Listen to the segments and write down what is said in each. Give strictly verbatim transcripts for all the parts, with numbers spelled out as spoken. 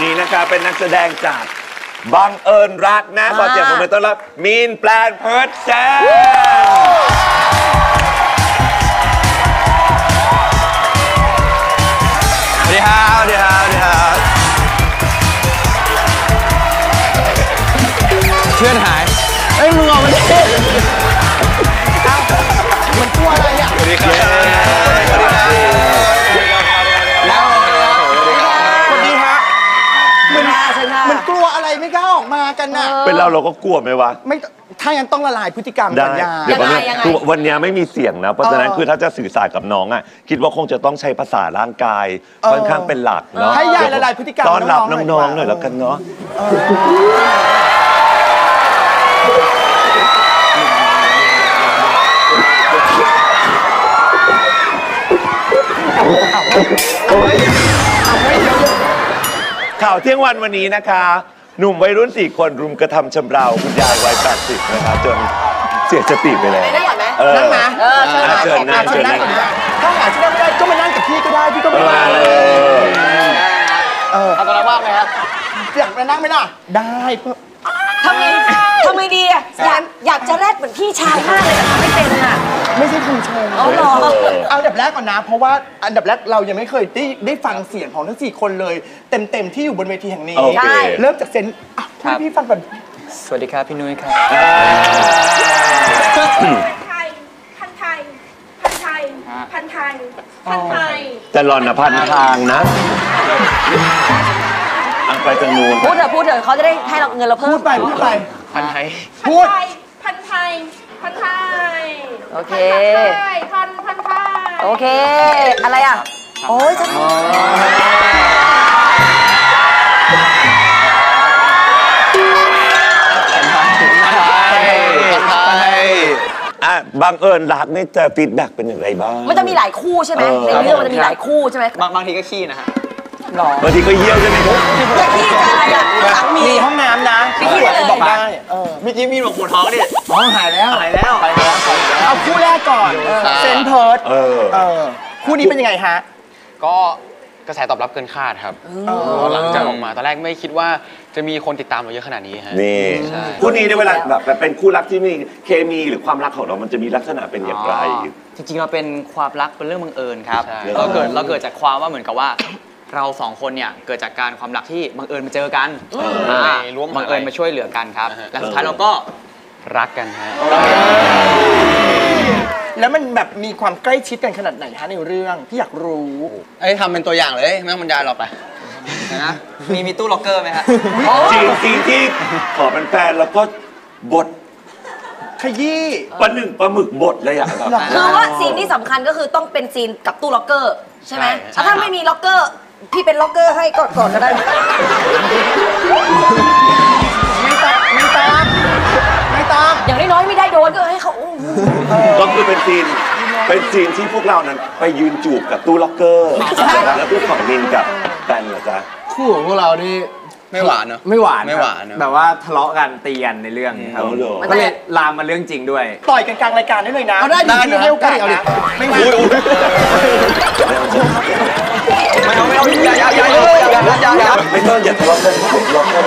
นี้นะคะเป็นนักแสดงจากบังเอิญรักนะขอเสียงปรบมือต้อนรับมีนแปลนเพิร์ดแซมสวัสดีครับสวัสดีครับสวัสดีครับเพื่อนหายเอ้ยมึงออกมาดิมันกลัวอะไรอ่ะสวัสดีครับสวัสดีครับแล้วสวัสดีฮะมันมันกลัวอะไรไม่กล้าออกมากันน่ะเป็นเราเราก็กลัวไหมวะไม่ถ้ายังต้องละลายพฤติกรรมกันยาเดี๋ยวคือวันนี้ไม่มีเสียงนะเพราะฉะนั้นคือถ้าจะสื่อสารกับน้องอ่ะคิดว่าคงจะต้องใช้ภาษาร่างกายค่อนข้างเป็นหลักเนาะให้ยายละลายพฤติกรรมต้อนรับน้องๆหน่อยแล้วกันเนาะข่าวเที่ยงวันวันนี้นะคะหนุ่มวัยรุ่นสี่คนรุมกระทำชำเราคุณยายวัยแปดสิบนะคะจนเสียสติไปแล้วนั่งนะเชิญนั่งเชิญนั่งถ้าหาที่นั่งไม่ได้ก็มานั่งกับพี่ก็ได้พี่ก็ไม่มาเลยเออเอาตัวเราบ้างไหมครับอยากมานั่งไหมล่ะได้ทำไมทำไมดีอ่ะอยากอยากจะแรดเหมือนพี่ชายมากเลยแต่ทำไม่เป็นอ่ะไม่ใช่คุณชมเอาหรอเอาอันดับแรกก่อนนะเพราะว่าอันดับแรกเรายังไม่เคยได้ได้ฟังเสียงของทั้งสี่คนเลยเต็มๆที่อยู่บนเวทีแห่งนี้ใช่เริ่มจากเซนพูดพี่ฟังก่อนสวัสดีครับพี่นุ้ยครับไทยพันไทยพันไทยพันไทยพันไทยจะหล่อนนะพันทางนะอังไปทางนู้นพูดเถอะพูดเถอะเขาจะได้ให้เราเงินเราเพิ่มพูดไปพูดไปพันไทยพูดพันไทยพันไทยโอเคพันพันไทยโอเคอะไรอ่ะโอ้ยจะอ่ะบังเอิญรักนี่จะฟีดแบ็กเป็นอย่างไรบ้างมันจะมีหลายคู่ใช่ไหมในเรื่องมันจะมีหลายคู่ใช่ไหมบางบางทีก็ขี้นะฮะบางทีก็เยี่ยวใช่ไหมครับจะขี้จะอะไรอ่ะมีห้องน้ำนะพี่ขี้เลยบอกได้เมื่อกี้มีหลวงปู่ท้องดิท้องหายแล้วหายแล้วหายแล้วเอาคู่แรกก่อนเซนเพิร์ดคู่นี้เป็นยังไงฮะก็กระแสตอบรับเกินคาดครับหลังจากออกมาตอนแรกไม่คิดว่าจะมีคนติดตามเราเยอะขนาดนี้ฮะนี่คู่นี้ในเวลาแบบเป็นคู่รักที่มีเคมีหรือความรักของเรามันจะมีลักษณะเป็นอย่างไรจริงๆเราเป็นความรักเป็นเรื่องบังเอิญครับเราเกิดเราเกิดจากความว่าเหมือนกับว่าเราสองคนเนี่ยเกิดจากการความรักที่บังเอิญมาเจอกันบังเอิญมาช่วยเหลือกันครับและสุดท้ายเราก็รักกันฮะแล้วมันแบบมีความใกล้ชิดกันขนาดไหนฮะในเรื่องพี่อยากรู้ไอ้ทำเป็นตัวอย่างเลยไม่ต้องบรรยายเราไปนะมีมีตู้ล็อกเกอร์ไหมฮะจริงจริงที่ขอเป็นแฟนแล้วก็บทขยี้ปลาหนึ่งปลาหมึกบทเลยอ่ะคือว่าซีนที่สำคัญก็คือต้องเป็นซีนกับตู้ล็อกเกอร์ใช่ไหมถ้าไม่มีล็อกเกอร์พี่เป็นล็อกเกอร์ให้ก่อนก่อนก็ได้ไม่ต้องไม่ต้องไม่ต้องอย่างน้อยๆไม่ได้โดนก็ให้เขาก็คือเป็นซีนเป็นซีนที่พวกเรานั้นไปยืนจูบกับตู้ล็อกเกอร์แล้วตู้ของนินกับแฟนเหรอจ๊ะคู่ของพวกเรานี่ไม่หวานเนอะไม่หวานไม่หวานแบบว่าทะเลาะกันตีกันในเรื่องครับก็เลยลามมาเรื่องจริงด้วยต่อยกันกลางรายการได้เลยนะเอาได้ดีที่ให้โอกาสนะไม่หวานไม่เอาไม่เอาอย่าอย่าอย่าอย่าอย่าอย่าไม่ต้องอย่าทะเลาะกันผมทะเลาะกัน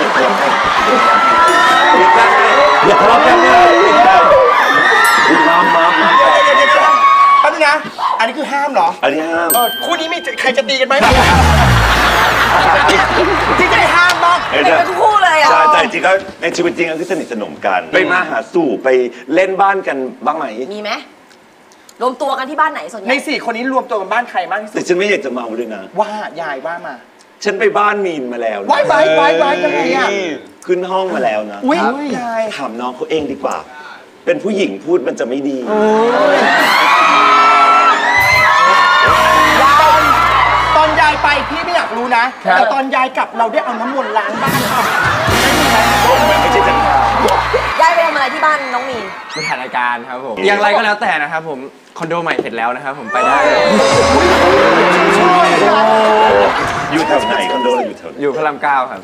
อย่าทะเลาะกันเลยมามามาเดี๋ยวเดี๋ยวเดี๋ยวแป๊บนึงนะอันนี้คือห้ามเหรออันนี้ห้ามคู่นี้มีใครจะตีกันไหมที่จะได้ห้ามบ้างเป็นคู่เลยอ่ะแต่จริงก็ในชีวิตจริงก็คือสนิทสนมกันไปมาหาสู่ไปเล่นบ้านกันบ้างไหมมีไหมรวมตัวกันที่บ้านไหนส่วนใหญ่ในสี่คนนี้รวมตัวกันบ้านใครมากที่สุดแต่ฉันไม่อยากจะเมาเลยนะว่ายายว่ามาฉันไปบ้านมีนมาแล้วว้ายว้ายว้ายว้ายยังไงอ่ะขึ้นห้องมาแล้วนะอุ้ยยายถามน้องเขาเองดีกว่าเป็นผู้หญิงพูดมันจะไม่ดีตอนยายไปพี่ไม่อยากรู้นะแต่ตอนยายกลับเราได้เอาน้ำมนต์ล้างบ้านค่ะไม่ใช่จังยายไปทำอะไรที่บ้านน้องมีนไปถ่ายรายการครับผมอย่างไรก็แล้วแต่นะครับผมคอนโดใหม่เสร็จแล้วนะครับผมไปได้อยู่แถวไหนคอนโดอยู่แถวอยู่พระรามเก้าครับ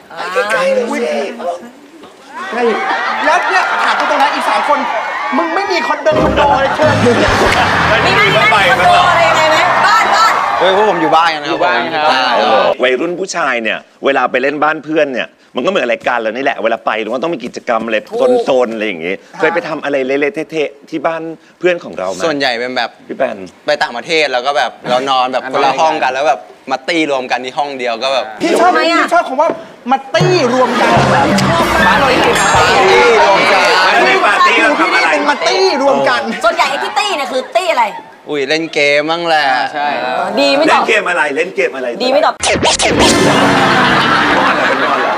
แล้วเนี่ยถามตรงนั้นอีกสามคนมึงไม่มีคอนโดคอนโดเลยเชิญมีไหมมีคอนโดอะไรยังไงไหมบ้านบ้านเฮ้ยพวกผมอยู่บ้านกันนะครับอยู่บ้านครับใช่เออวัยรุ่นผู้ชายเนี่ยเวลาไปเล่นบ้านเพื่อนเนี่ยมันก็เหมือนรายการเรานี่แหละเวลาไปมันต้องมีกิจกรรมอะไรโซนๆอะไรอย่างงี้เคยไปทำอะไรเละๆเทะๆที่บ้านเพื่อนของเราไหมส่วนใหญ่เป็นแบบพี่แปนไปต่างประเทศแล้วก็แบบเรานอนแบบคนละห้องกันแล้วแบบมาตีรวมกันที่ห้องเดียวก็แบบพี่ชอบพี่ชอบคำว่ามาตี้รวมกันชอบมากเลยตี้รวมกันแล้วในปาร์ตี้เราทำอะไรเป็นมาตี้รวมกันส่วนใหญ่ไอ้ที่ตี้เนี่ยคือตี้อะไรอุ้ยเล่นเกมมั่งแหละใช่ดีไม่ตเล่อน บเกมอะไรเล่นเกมอะไรดีไม่ตอบนอนอะไรนอนเหรอ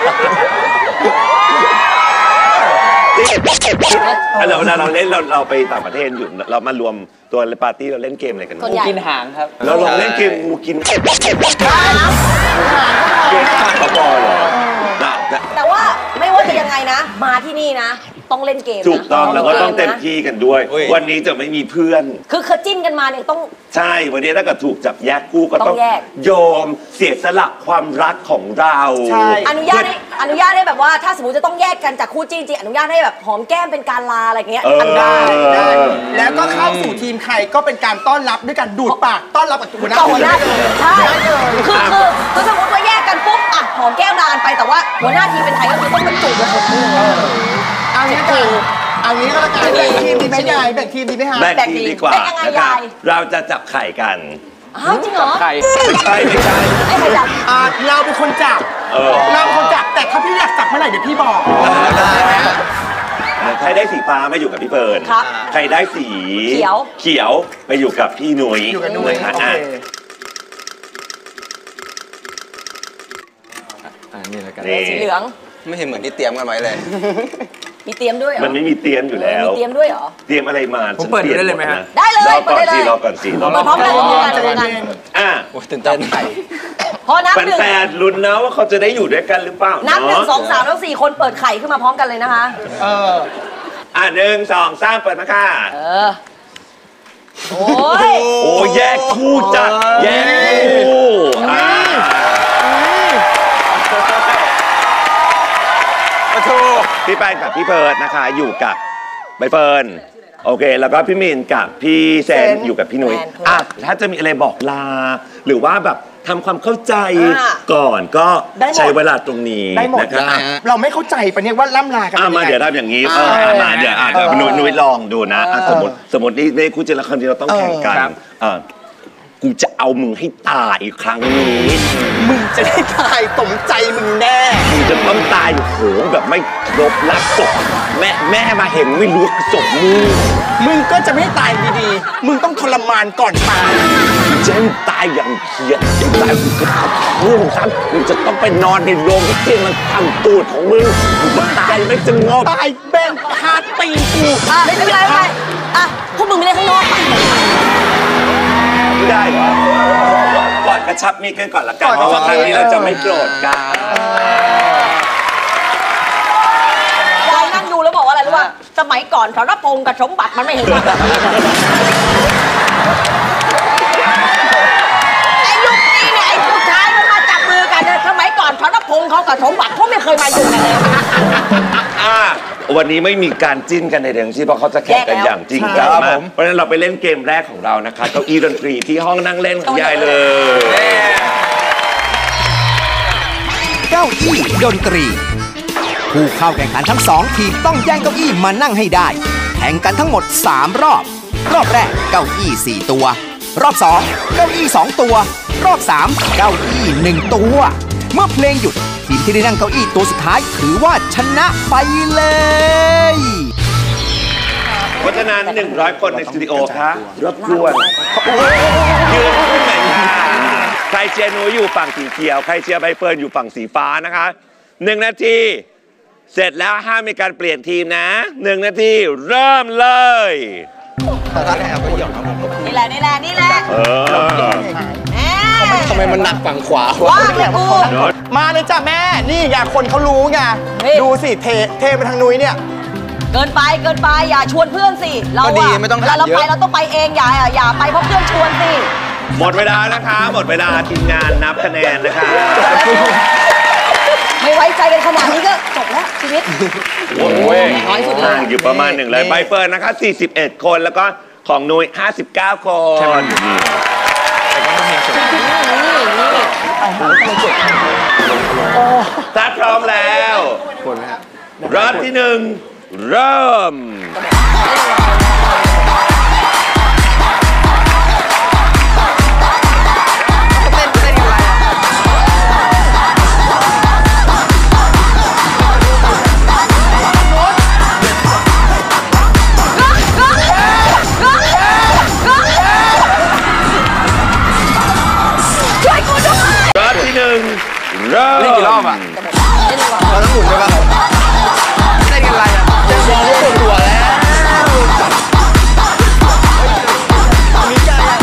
เราเวลาเราเล่นเราเราไปต่างประเทศอยู่เรามารวมตัวปาร์ตี้เราเล่นเกมอะไรกันส่วนใหญ่กินหางครับเราลองเล่นเกมงูกินเกมข้าวกระบอกเหรอน่ะน่ะแต่ว่าไม่ว่าจะยังไงนะ มาที่นี่นะ ต้องเล่นเกมนะถูกต้องแล้วก็ต้องเต็มนะที่กันด้วย วันนี้จะไม่มีเพื่อนคือเคยจิ้นกันมาเนี่ยต้องใช่วันนี้ถ้าเกิดถูกจับแยกคู่ก็ต้ต้ออง งแยกยอมเสียสละความรักของเราใช่อนุญาตให้อนุญาตให้แบบว่าถ้าสมมติจะต้องแยกกันจากคู่จิ้นจริงอนุญาตให้แบบหอมแก้มเป็นการลาอะไรอย่างเงี้ยเอออนุญาตได้แล้วก็เข้าสู่ทีมใครก็เป็นการต้อนรับด้วยการดูดปากต้อนรับกับหัวหน้าต่อหัวหน้าทีทีมมใช่คือคือคือสมมติว่าแยกกันปุ๊บอ่ะหอมแก้มลากันไปแต่ว่าหัวหน้าทีมเป็นใครก็คือต้องเป็นจูบกับคนนึงเอางี้กันเอางี้ก็แล้วกันแบ่งทีมดีไหมยายแบ่งทีมดีไหมฮะแบ่งทีมดีกว่าแบ่งยังไงนะครับยายเราจะจับไข่กันอ้าวจริงเหรอไข่ไม่ใช่ไม่ใช่ไอ้ใครจับอ่าเราเป็นคนจับเออเราเป็นคนจับแต่ถ้าพี่อยากจับเมื่อไหร่เดี๋ยวพี่บอกใครได้สีฟ้ามาอยู่กับพี่เฟิร์นครับใครได้สีเขียวเขียวไปอยู่กับพี่หนุยอยู่กับนุ้ยะคะโอเคอ่ะอ่านี่แล้วกันนี่สีเหลืองไม่เห็นเหมือนที่เตรียมกันไว้เลยมีเตรียมด้วยเหรอมันไม่มีเตรียมอยู่แล้วมีเตรียมด้วยเหรอเตรียมอะไรมาผมฉันเปิดตรีได้เลยไหมดฮะนะได้เลยรอก่อนเปิดได้สิเลยรอก่อนสิรอเปิดพร้อมกันก่อนพร้อมกันพร้อมกันอ่ะโอ้ยตื่นเต้นพอนับหนึ่งแฟนๆลุ้นนะว่าเขาจะได้อยู่ด้วยกันหรือเปล่านับหนึ่งเาะสองสามแล้วสี่คนเปิดไข่ขึ้นมาพร้อมกันเลยนะคะเอออ่ะหนึ่งสองสามเปิดมาค่ะเออ โอ้ยโอ้แยกคู่จัดแยกคู่อ่ะพี่แป้งกับพี่เพิร์ดนะคะ อยู่กับใบเฟิร์นโอเค แล้วก็พี่มินกับพี่เซนเซนอยู่กับพี่นุ้ยแมนครับอ่ะถ้าจะมีอะไรบอกลา หรือว่าแบบทำความเข้าใจอ่ะก่อนก็ได้หมดใช้เวลาตรงนี้ได้หมดนะครับได้ฮะเราไม่เข้าใจปะเนี่ยว่าล่ำลากันอ่ะเป็นมายังไงเดี๋ยวทำอย่างนี้เอออ่ะมาเดี๋ยวอ่ะเดี๋ยวนุ้ยนุ้ยลองดูนะอ่ะสมมติสมมตินี่ในคู่เจรครั้งที่เราต้องแข่งกันอ่ะกูจะเอามึงให้ตายอีกครั้งนี้มึงจะได้ตายสมใจมึงแน่มึงจะต้องตายโหงแบบไม่ครบรักศพแม่แม่มาเห็นไม่รู้ศพมึงมึงก็จะไม่ตายดีๆ มึงต้องทรมานก่อนตายมึงจะให้มึงตายอย่างเขียดจะตายมึงก็ทำมึงซ้ำมึงจะต้องไปนอนในโรงที่มันทำตูดของมึงมึงจะตายไม่จะงอกตายแบนคาตีนกูอ่ะไม่เป็นไรไม่เป็นไรอ่ะพวกมึงไม่ได้ข้างนอกอ่ะไม่ได้เหรอก่อนกระชับมีดกันก่อนละกันเพราะว่าครั้งนี้เราจะไม่โกรธกันยายนั่งดูแล้วบอกว่าอะไรรู้ป่ะสมัยก่อนสรพงษ์กับสมบัติมันไม่เห็นกันไอ้ยุคนี้เนี่ยไอ้ผู้ชายมันมาจับมือกันเนี่ยสมัยก่อนสรพงษ์เขากับสมบัติเขาไม่เคยมาอยู่กันเลยอ่ะวันนี้ไม่มีการจิ้นกันในเรื่องที่เพราะเขาจะแข่งกันอย่างจริงจังมากเพราะฉะนั้นเราไปเล่นเกมแรกของเรานะคะเก้าอี้ดนตรีที่ห้องนั่งเล่นของยายเลยเก้าอี้ดนตรี ผู้เข้าแข่งขันทั้งสองทีมต้องแย่งเก้าอี้มานั่งให้ได้ แข่งกันทั้งหมดสามรอบ รอบแรกเก้าอี้สี่ตัว รอบสองเก้าอี้สองตัว รอบสามเก้าอี้หนึ่งตัว เมื่อเพลงหยุดทีมที่ได้นั่งเก้าอี้ตัวสุดท้ายถือว่าชนะไปเลยเพราะฉะนั้นหนึ่งร้อยคนในสตูดิโอคะรบกวนยืนขึ้นหน่อยค่ะใครเชียร์หนูอยู่ฝั่งสีเขียวใครเชียร์ใบเฟิร์นอยู่ฝั่งสีฟ้านะคะหนึ่งนาทีเสร็จแล้วห้ามมีการเปลี่ยนทีมนะหนึ่งนาทีเริ่มเลยนี่แหละนี่แหละนี่แหละเออแหมทำไมมันหนักฝั่งขวาว่างเลยกูมาเลยจ้ะแม่ นี่ไงคนเขารู้ไงนี่ดูสิเทเทไปทางนุ้ยเนี่ยเกินไปเกินไปอย่าชวนเพื่อนสิเราก็ดีอะไม่ต้องเวลาเราเยอะไปเราต้องไปเองอย่าอย่าไปเพราะเพื่อนชวนสิหมดเวลานะคะ หมดเวลาทีมงานนับคะแนนนะคะไม่ไว้ใจกันขนาดนี้ก็จบแล้วชีวิตโอ้ยน้อยสุดเลยห่างอยู่ประมาณหนึ่งเลยใบเฟิร์นนะคะสี่สิบเอ็ดคนแล้วก็ของนุ้ยห้าสิบเก้าคนแต่ก็ต้องมีถ้าพร้อมแล้วรอบที่หนึ่งเริ่มเริ่มเล่นกี่รอบอ่ะเราต้องหมุนใช่ปะเล่นกันอะไรอ่ะจะมองว่าปวดหัวแล้วมีใจอ่ะ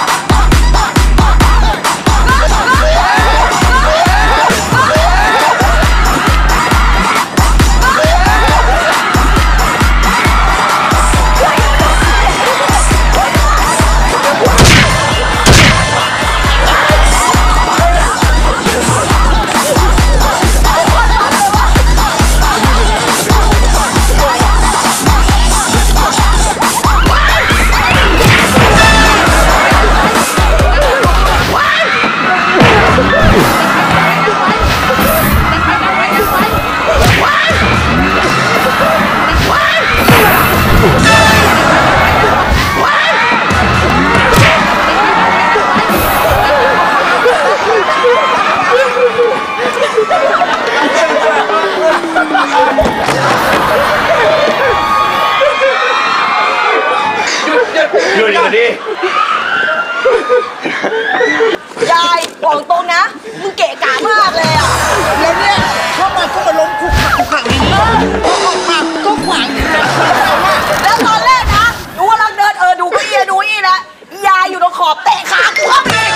อยู่ดีดิยายบอกตรงนะมึงเกะกะมากเลยอ่ะแล้วเนี่ยเข้ามาก็มาล้มคุกขักคุกขักนี่พอออกมาก็ขวางแล้วตอนแรกนะดูว่าเราเดินเออดูก็อีดูอีนะยายอยู่ตรงขอบเตะขากูเข้าไปอีก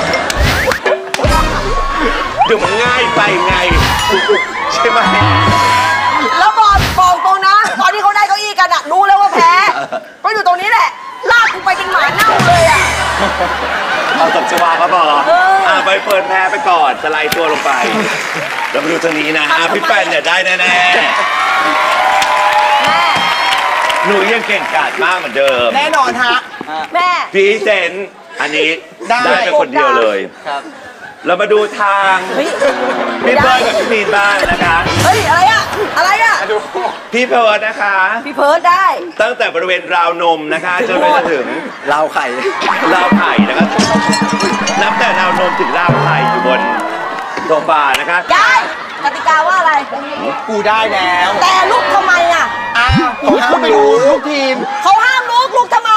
เดี๋ยวมันง่ายไปไงใช่ไหมแล้วบอกบอกตรงนะตอนที่เขาได้เก้าอี้กันอะรู้แล้วว่าแพ้ก็อยู่ตรงนี้แหละลากกูไปเป็นหมาเน่าเลยอะเอาตบชวาครับบอกอ่าไปเปิดแพ้ไปก่อนสไลด์ตัวลงไปแล้วมาดูทางนี้นะพี่แป้นเนี่ยได้แน่แน่หนูยังเก่งกาจมากเหมือนเดิมแน่นอนฮะแม่พี่เซนอันนี้ได้เป็นคนเดียวเลยครับเรามาดูทางพี่เพิร์ดกับพี่มีนบ้างนะคะเฮ้ยอะไรอะอะไรอะพี่เพิร์ดนะคะพี่เพิร์ดได้ตั้งแต่บริเวณราวนมนะคะจนไปถึงราวไข่ราวไข่นะคะนับแต่ราวนมถึงราวไข่อยู่บนโซฟานะคะยายกติกาว่าอะไรกูได้แล้วแต่ลูกทำไมอะอ้าวเขาห้ามไปดูลูกทีมเขาห้ามลูกลูกทำไม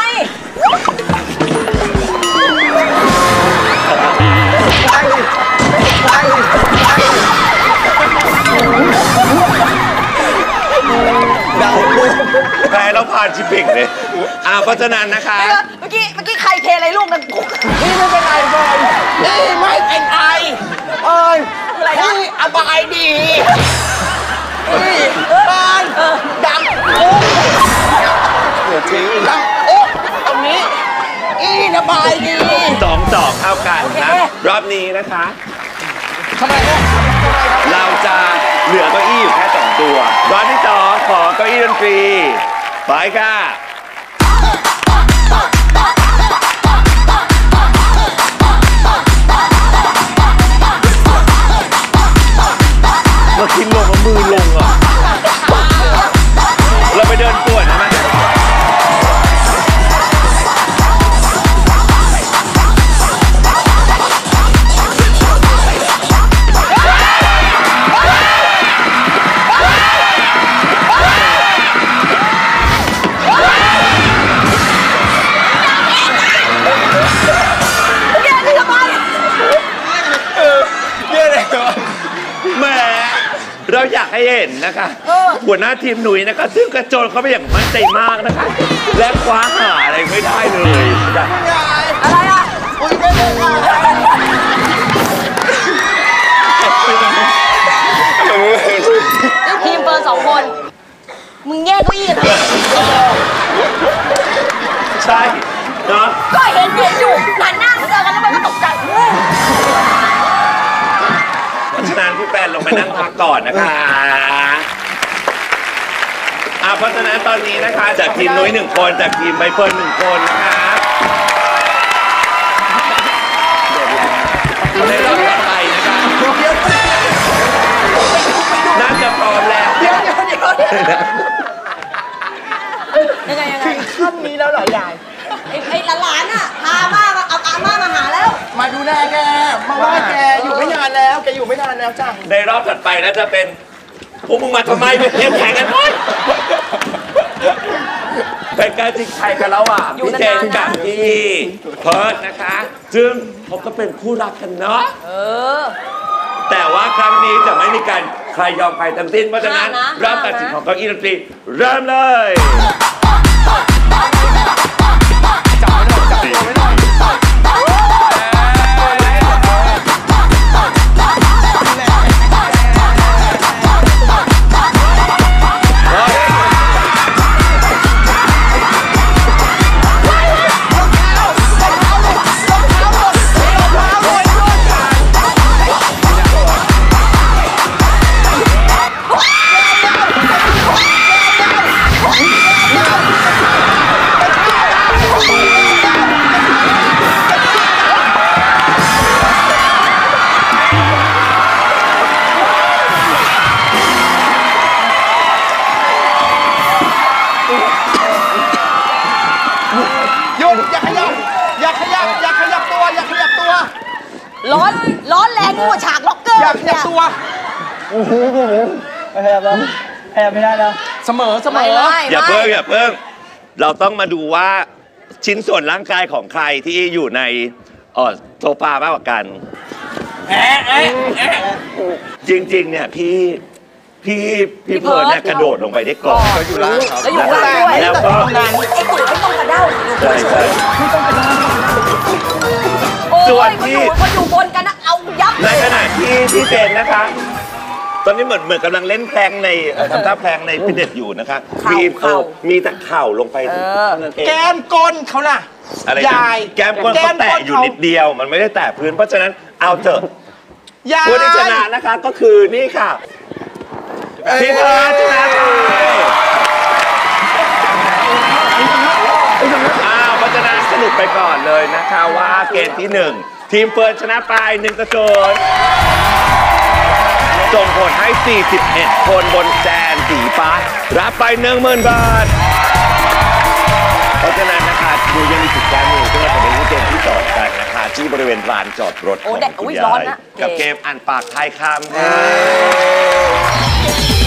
แพ้แล้วผ่านชิปิกเลยอ่าเพราะฉะนั้นนะคะเมื่อกี้เมื่อกี้ใครเทอะไรลูกนั่นนี่ไม่เป็นไรบอลนี่ไม่เป็นไรเอ้ยนี่อบายดีนี่บอลดังโอ๊เดี๋ยวจริงดังโอ๊ตรงนี้อีระบายดีสองดอกเท่ากันนะรอบนี้นะคะทำไมเนี่ยเราจะเหลือเก้าอี้อยู่แค่สองตัวรอบที่สองขอเก้าอี้ดนตรีไปค่ะเมื่อกี้ลงมามือลงอ่ะเราไปเดินป่วนใช่ไหมเราอยากให้เห็นนะคะหัวหน้าทีมหนุ่ยนะคะซึ่งกระโจนเขาไปอย่างมั่นใจมากนะคะและคว้าหาอะไรไม่ได้เลยอะไรอ่ะคุยกันเลยทีมเบอร์สองคนมึงแย่งเก้าอี้เหรอใช่เนาะก็เห็นเห็นอยู่หันหน้าเจอกันแล้วมันก็ตกใจเพราะฉะนั้นพี่แฟนลงไปนั่งพักก่อนนะคะอ่าเพราะฉะนั้นตอนนี้นะคะจากทีมนุ้ยหนึ่งคนจากทีมใบเฟิร์นหนึ่งคนนะคะในรอบต่อไปนะคะยังไงยังไงขั้นนี้แล้วเหรอยายไอ้ไอ้หลานๆอ่ะพาม่ามาเอาอาม่ามาหาแล้วมาดูแลแก มาว่าแกอยู่ไม่นานแล้ว แกอยู่ไม่นานแล้วจ้ะในรอบถัดไปนะจะเป็นพวกมึงมาทำไมเป็นเกมแข่งกันไหมเป็นการจิกไทยกันแล้วอ่ะพี่เจนกับพี่เพิร์ดนะคะซึ่งเขาก็เป็นคู่รักกันเนาะเออแต่ว่าครั้งนี้จะไม่มีการใครยอมใครทั้งสิ้นเพราะฉะนั้นห้ามนะรอบตัดสินของเก้าอี้ดนตรีเริ่มเลยหยุดอย่าขยับ อย่าขยับ อย่าขยับตัว อย่าขยับตัวร้อนร้อนแรงกว่าฉากล็อกเกอร์อย่าขยับตัว เสมอเสมไม่อไม่อย่าไม่เพิ่งอย่าเพิ่งเราต้องมาดูว่าชิ้นส่วนร่างกายของใครที่อยู่ในเอ่อโซฟามากกว่ากันจริงๆเนี่ยพี่พี่พี่เพิร์ดเนี่ยกระโดดลงไปได้ก่อนอยู่ล่างครับแล้วอยู่ข้างล่างด้วยแล้วก็ไอ้ตุ๋ยไม่ต้องกระเด้าอยู่ใช่ใช่โอ้ส่วย นคนที่อยู่คนอยู่บนกันนะเอายับในขณะที่ที่เจนนะคะ ตอนนี้เหมือนเหมือนกำลังเล่นแพลงในเอ่อทำท่าแพลงในฟิตเนสอยู่นะคะมีเออมีแต่เข่าลงไปเท่านั้นเองแก้มก้นเขาน่ะอะไรนะยายแก้มก้นเขาแตะอยู่นิดเดียว มันไม่ได้แตะพื้นเพราะฉะนั้นเอาเถอะยายผู้ที่ชนะนะคะก็คือนี่ค่ะพี่เพิร์ดชนะไปอ้าวเพราะฉะนั้นสรุปไปก่อนเลยนะคะว่าเกมที่หนึ่งทีมเฟิร์นชนะไปหนึ่งต่อศูนย์ส่งผลให้ สี่สิบเอ็ด คนบนแจนสีฟ้ารับไป หนึ่งหมื่น บาท เพราะฉะนั้นนะคะดูยังมีจุดการมือซึ่งเราจะเป็นเกมที่สองกันนะคะที่บริเวณลานจอดรถของโอ้แดดคุอุ้ณยร้อยาน ยนะกับเกมอ่านปากทายคำ